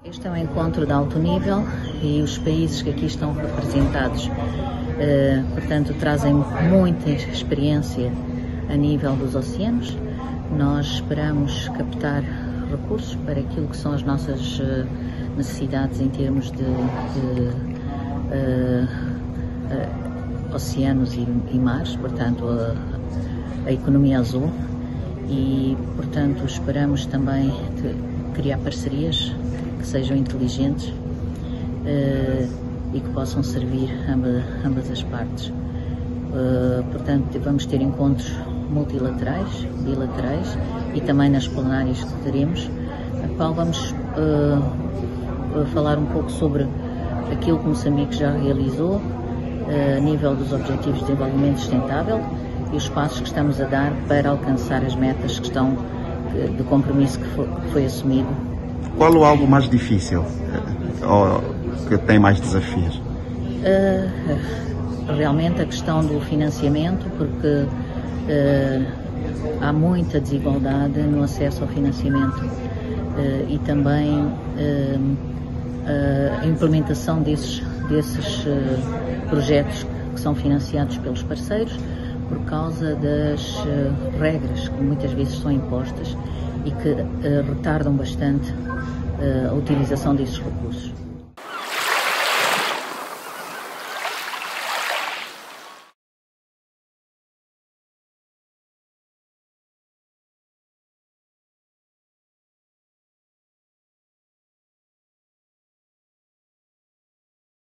Este é um encontro de alto nível e os países que aqui estão representados, portanto, trazem muita experiência a nível dos oceanos. Nós esperamos captar recursos para aquilo que são as nossas necessidades em termos de oceanos e mares, portanto, a economia azul. E, portanto, esperamos também criar parcerias que sejam inteligentes e que possam servir ambas as partes. Portanto, vamos ter encontros multilaterais, bilaterais e também nas plenárias que teremos, a qual vamos falar um pouco sobre aquilo que Moçambique já realizou a nível dos Objetivos de Desenvolvimento Sustentável e os passos que estamos a dar para alcançar as metas que estão de compromisso que foi assumido. Qual o algo mais difícil ou que tem mais desafios? Realmente a questão do financiamento, porque há muita desigualdade no acesso ao financiamento e também a implementação desses projetos que são financiados pelos parceiros por causa das regras que muitas vezes são impostas e que retardam bastante a utilização desses recursos.